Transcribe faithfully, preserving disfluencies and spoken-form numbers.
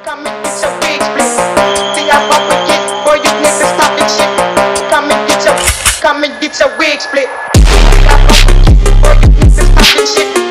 Come and get your wig split. See how far we get, boy, you niggas talking shit. Come and get your, come and get your wig split. See how far we get, boy, you niggas talking shit.